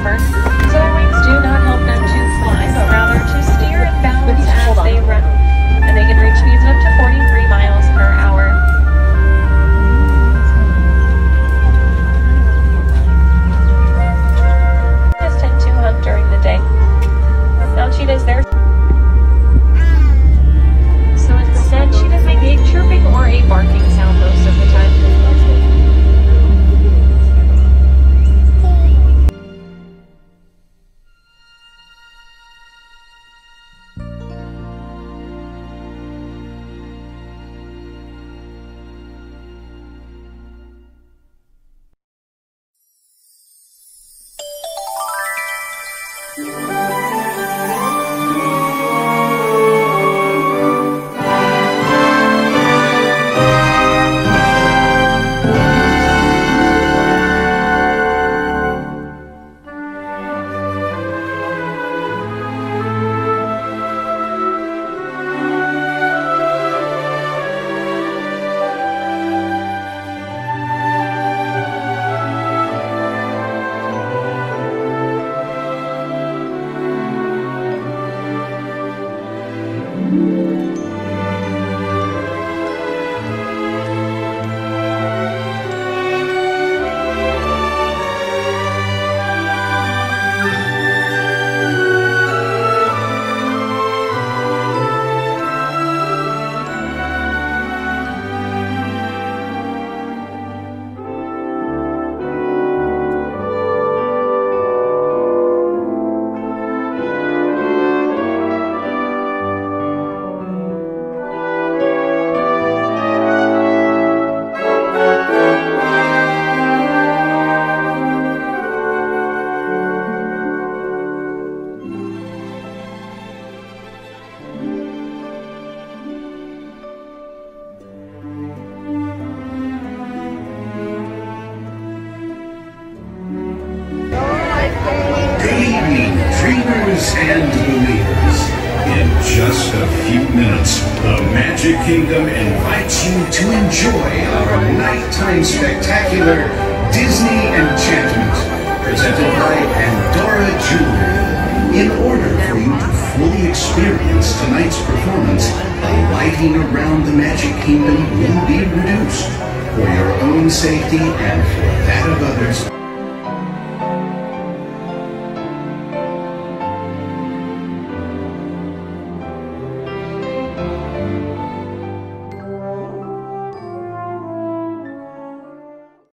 however, so their wings do not help them to fly, but rather to steer and balance as they run. And they can reach speeds of up to 43 miles per hour. Cheetahs tend to hunt during the day. Now cheetahs, they're so instead, cheetahs make a chirping or a barking sound most of the time. And believers. In just a few minutes, the Magic Kingdom invites you to enjoy our nighttime spectacular Disney Enchantment, presented by Pandora Jewelry. In order for you to fully experience tonight's performance, the lighting around the Magic Kingdom will be reduced. For your own safety and for that of others,